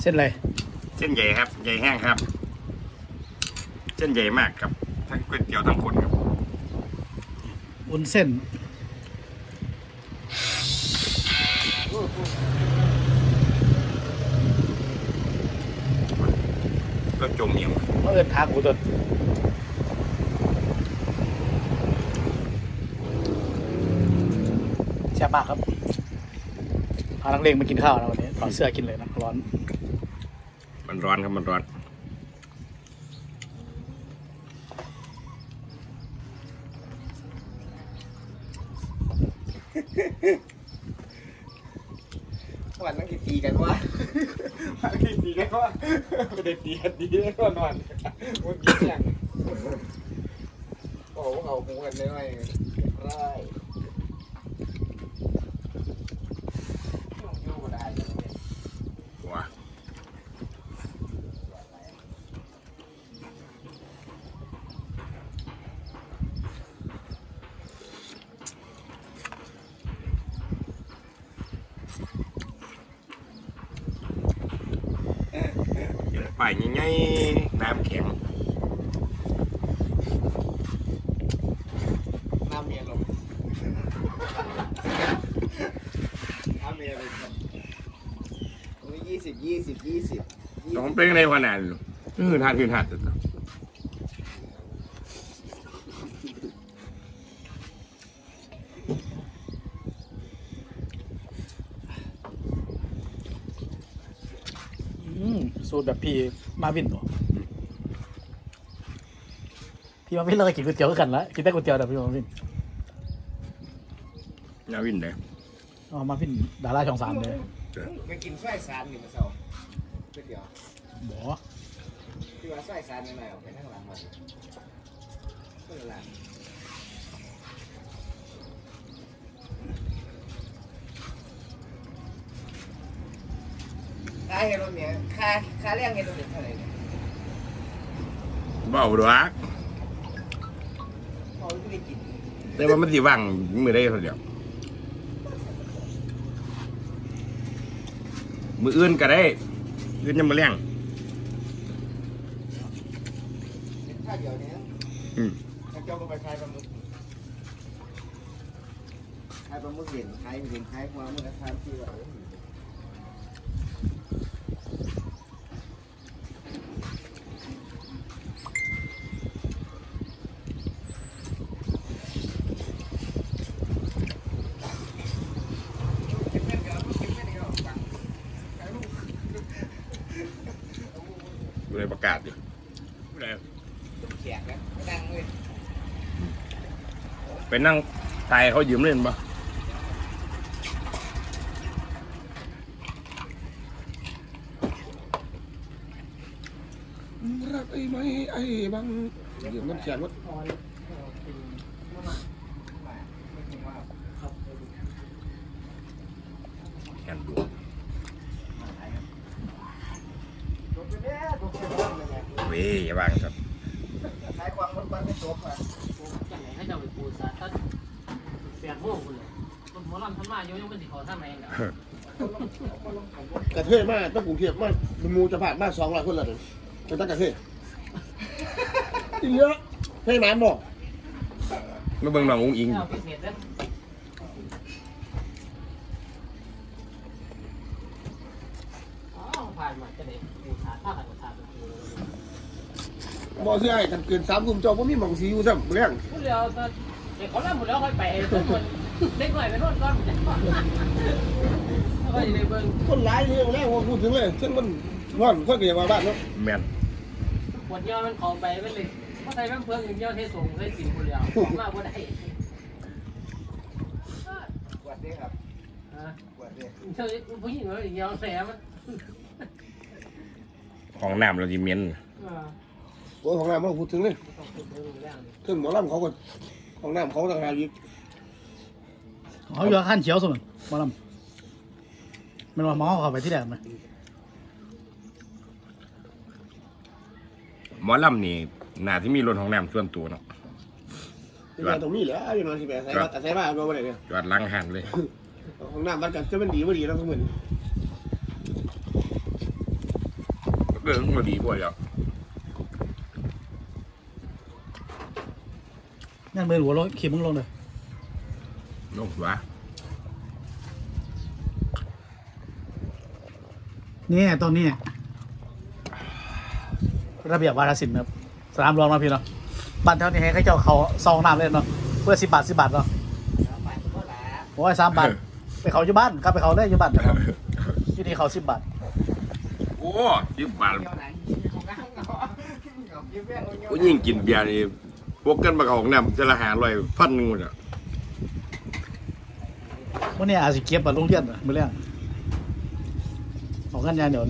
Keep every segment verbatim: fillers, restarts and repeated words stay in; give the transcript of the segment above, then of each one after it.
ส้นอะไรเส้นใหญ่ครับใหญ่แห้งครับเส้นใหญ่มากครับทั้งก๋วยเตี๋ยวทั้งคนครับวุ้นเส้นก็จมเหี่ยวเมื่อทางกูตัวแซ่บมากครับพานักเลงมากินข้าวนะวันนี้ถอดเสื้อกินเลยนะร้อนมันร้อนครับมันร้อนวันนั่งกินตีกันว่านั่งกินตีกันว่าไม่ได้ตีกันดีแล้วก็นอนมันกินอย่างโอ้เอาหมูกันได้ไหมไรอยู่ได้ว้าไปง่ายๆน้ำแข็งน้ำเมียลงน้ำเมียเลยครับตรงนี้ยี่สิบยี่สิบยี่สิบต้องเป็นในขนาดนี่คือทานคือทานสุดสูตรแบบพี่มาวินตัวพี่มาวินเราก็กินก๋วยเตี๋ยวกันแล้วกินแต่ก๋วยเตี๋ยวแบบพี่มาวินมาวินเลยอ๋อมาวินดาราช่องสามเลยไปกินไส้ซานอยู่มาเช้าก๋วยเตี๋ยวบ่ที่ว่าไส้ซานยังไงออกไปข้างหลังมาข้างหลังค่าเฮโรเนี่ยค่าค่าเลี้ยงเฮโรเนี่ยเท่าไหร่เนี่ยบ่าวดอกเขาไม่ได้กินแต่ว่ามันสิว่างมือได้เท่าเดียวมืออื่นก็ได้อื่นยังมาเลี้ยงค่าเดียวเนี่ยอืมเจ้าก็ไปขายปลาหมึกขายปลาหมึกเห็นขายเห็นขายความมือขายที่ว่าเลยประกาศดิแขกนะไปนั่งเลยไปนั่งตายเขายืมเล่นปะรักไอ้ไหมไอ้บังยืมน้ำแข็งวะแข็งดูเว้ยบางครับใช้ความมันไม่จบอ่ะจังไหนให้เจ้าไปปูซะถ้าเสียโม่คุณเลยต้นหมอลำทำมาโยยังเป็นสิขอท่าไหนกันกระเทยมากต้องกรุงเทพมากมูจะผ่านมาสองร้อยคนละเป็นตั้งกระเทยอีเยอะให้หมานบอกไม่เบิ่งน้องอุ้งอิงผ่านมาจะได้ปูซาท่ากันซาเป็นปูบ่เสียให้กันเกินสามกลุ่มเจ้าก็มีหม่องสีอยู่ซ้ำเรื่องพูดแล้วเด็กเขาเล่าหมดแล้วค่อยไปทุกคนเด็กหน่อยไปนวดก้อนก็อยู่ในเบิ้งคนร้ายเรื่องแรกว่าพูดถึงเลยซึ่งมันร้อนค่อยเกี่ยวกับบ้านเนาะแมนปวดเยอะมันขอไปไม่เลยเพราะไทยแม่งเพื่อนเยอะเทส่งให้กินคนเดียวมากกว่าได้ปวดเด้ครับปวดเด้เจ้าผู้หญิงเราอย่างเดียวแสบมันของน้ำเราจะเมียนโอ้ของน้ำเขาพูดถึงเลยขึ้นหมอลำเขาก็ของน้ำเขาต่างหากอีกเขาอยู่ขั้นเขียวสุดหมอลำมันว่าหมอเขาไปที่แดดไหมหมอลำนี่น่าที่มีรถของน้ำส่วนตัวเนาะจอดตรงนี้เหรออยู่นอนสิแปดใส่บ้านแต่ใส่บ้านก็ไม่ได้เนี่ยจอดล้างหันเลยของน้ำมันกันจะเป็นดีไม่ดีแล้วทุกคนเรื่องมันดีกว่าแล้วนั่นมือหัวลงขีมึงลงเลยน้องวะนี่ตอนนี้ระเบียบวาทศิลป์ครับสนามรองนะพี่เนาะบ้านแถวนี้ให้เขาเจ้าเขาซองน้ำเล่นเนาะเพื่อสิบบาทสิบบาทเนาะโอ้ยสามบาทไปเขาอยู่บ้านกลับไปเขาได้อยู่บ้านนะครับที่นี่เขาสิบบาทโอ้ยี่บาทกูยิ่งกินเบียร์นี่พวกกันมาของน้ำจะละหาลอยพันหนึ่งหมดอ่ะวันนี้อาจจะเก็บแบบโรงเรียนมือเรื่องของกันยาเดี๋ยวเลย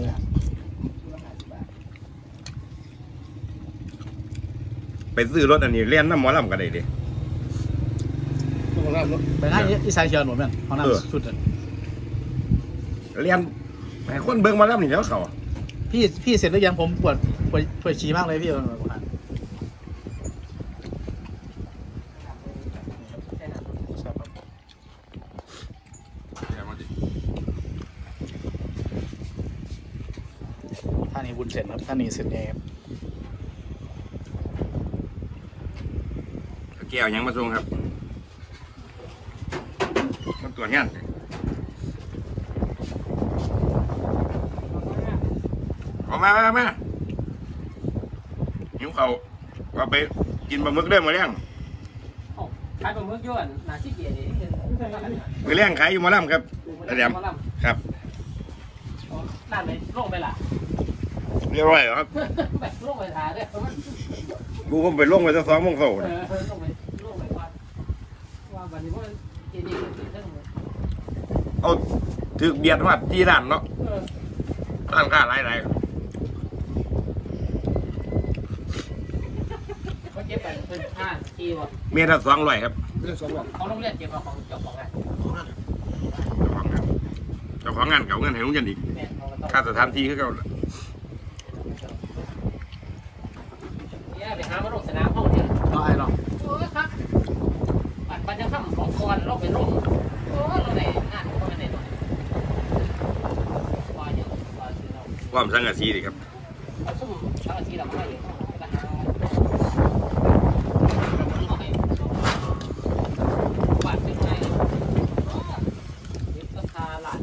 ไปซื้อรถอันนี้เลี้ยนน้ำหมอลำกันได้ดิต้องรับรถไปง่ายอีสานเชียวหนูแม่นของน้ำชุดเลยเลี้ยนไอ้คนเบิ่งหมาลำนี่แล้วเขาพี่พี่เสร็จแล้วยังผมปวดปวดปวดฉี่มากเลยพี่เอามา ท่านี้บุญเสร็จครับท่านี้เสร็จแล้วแก้วยังมาส่งครับมันตัวงานเอามามามาหิวเขาเอาไปกินปลาหมึกได้มาเลี้ยงขายปลาหมึกย้อนหนาที่เกียร์นี่ไปเลี้ยงขายอยู่หมาลำครับอาจารย์ครับร้านไหนลงไปล่ะเรียบร้อยครับแบบลงไปหาเนี่ยกูก็ไปลงไปสักสองโมงเช้าเอน่ะอลงไปลงไปว่าว่าวันนี้ว่าเกียร์ดีขึ้นทั้งหมดเอาถือเบียดมาที่ร้านเนาะเออร้านค้าหลายหลายเขาเก็บไปเป็นห้าทีวะเมียละสองร้อยครับเรื่องสองวันเขาต้องเรียกเก็บเอาของเจ้าของไงเจ้าของงานเจ้าของงานเก่าเงินให้ลุงยันอีกแม่เขาก็ต้องค่าสถานที่คือเก่าเนี่ยไปหามาลงสนามห้องเนี่ยน้อยเนาะโอ้ยครับปัดปัญญาค่ำของคอนเราไปลงโอ้เราไหนงานเขาไปไหนหน่อยว่าอย่างว่าคือเราความสังกะสีดีครับเอาซุ่มทั้งอาทิตย์เราไม่อยู่ไปหาบาดเป็นไงราคาหลาน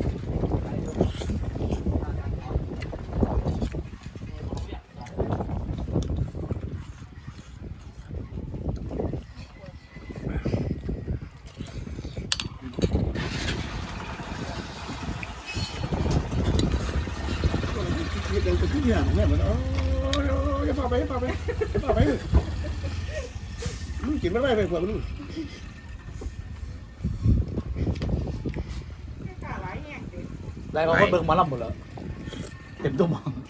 เดี๋ยวจะขึ้นเนี่ยเนี่ยเหมือนโอ้ยอย่าพาไปอย่าพาไปอย่าพาไปมึงกินไม่ได้ไปเผื่อมึงได้เขาก็เบิ่งมาล่ำหมดแล้วเต็มตุ้ม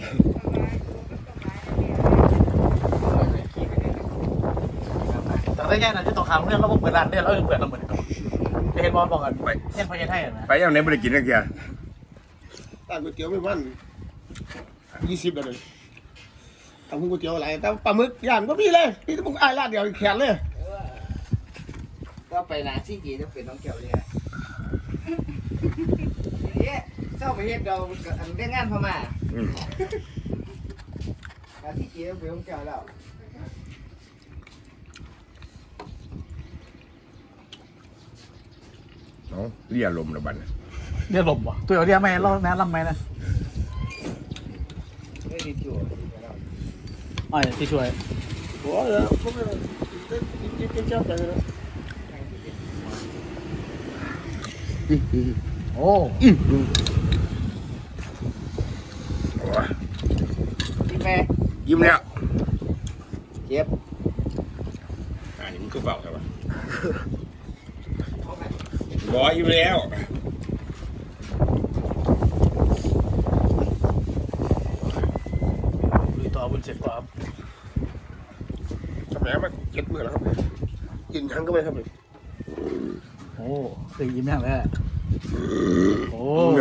แต่ได้แค่นั้นจะต้องขามเรื่องแล้วผมเปิดร้านเรื่องแล้วเปิดร้านเหมือนกันจะเห็นบอลบอกกันไปเช่นพญาไทยนะไปยังไหนไม่ได้กินนักเกียร์ร้านก๋วยเตี๋ยวไม่วันยี่สิบเลยทำก๋วยเตี๋ยวอะไรแต่ปลาหมึกย่างก็มีเลยพี่ต้องอ้ายร้านเดียวแขนเลยก็ไปร้านที่กีจะเป็นน้องเกี่ยวเลยเนี่ยเจ้าไปเฮ็ดเราอันได้งานพม่าร้านที่กีจะเป็นน้องเกี่ยวแล้วน้องเรียลมระบันเรียกลมวะตัวเรียกไหมเราแนะนำไหมนะไม่ได้จั่วอ๋อที่ช่วยโอ้ยผมไม่ได้กินกินเจ้าไปเลยโอ้ที่แม่ยิ้มแล้วเจ็บอันนี้มันคือเฝ้าใช่ปะบอยยิ้มแล้วลุยต่อบุญเสร็จกว่าทำไมมาเจ็ดมือแล้วครับกินทั้งก็ไม่ครับเลยโอ้คือยิ้มอย่างแรกโอ้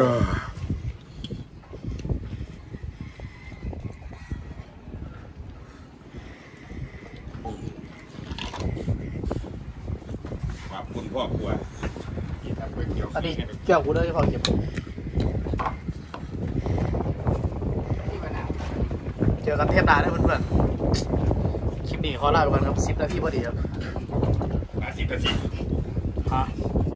ขอบคุณพ่อครัวที่ทำก๋วยเตี๋ยวอันนี้แก้วกูได้ที่พอเก็บที่มะนาวอกันเทปหน้าได้เพื่อนๆคลิปนี้ขอลาไปก่อนครับสิบนาทีพอดีครับมาสิบนาทีฮะ